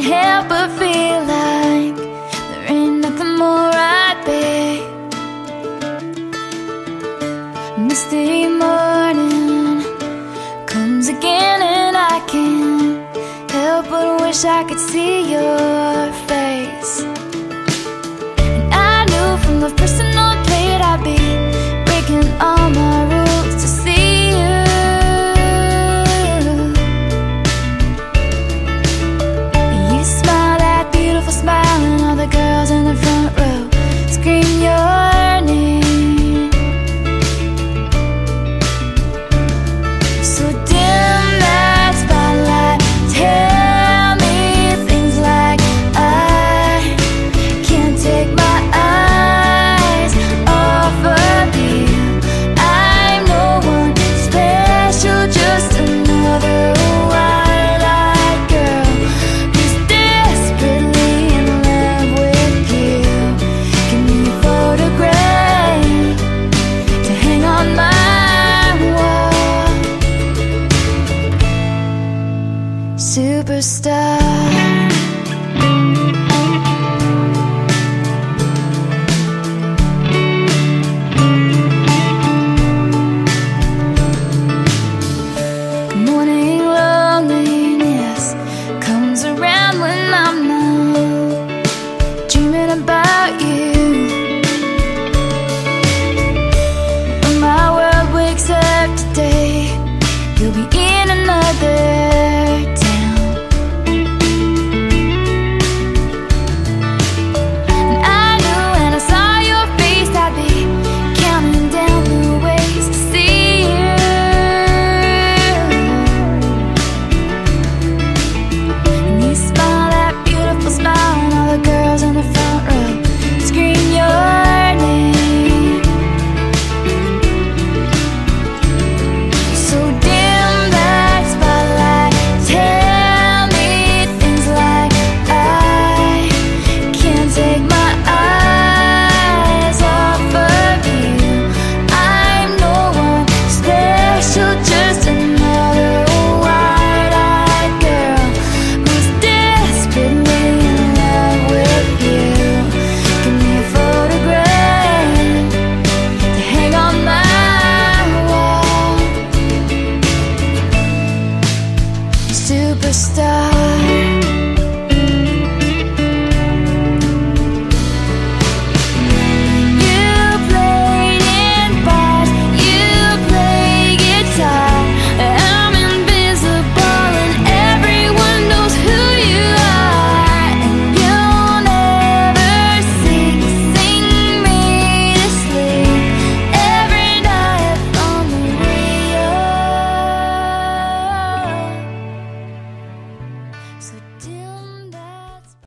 help but feel like there ain't nothing more I'd be. Misty morning comes again, and I can't help but wish I could see your face. And I knew from the personal plate I'd be breaking all my rules to see you. You smile that beautiful smile, and all the girls in the front row scream your name. So dim that spotlight, tell me things like I can't take my eyes off of you. I'm no one special, just another wide-eyed girl who's desperately in love with you. Give me a photograph to hang on my wall. Superstar.